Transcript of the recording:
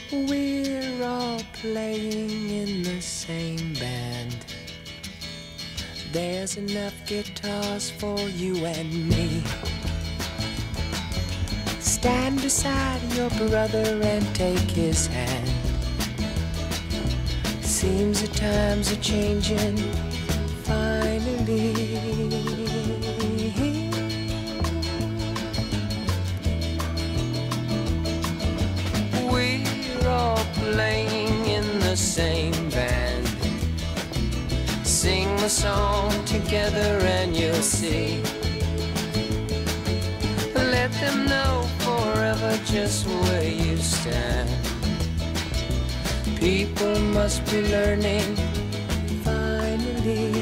We're all playing in the same band. There's enough guitars for you and me. Stand beside your brother and take his hand. Seems the times are changing finally. We're all playing in the same band. Sing the song together and you'll see. Let them know forever just where you stand. People must be learning finally.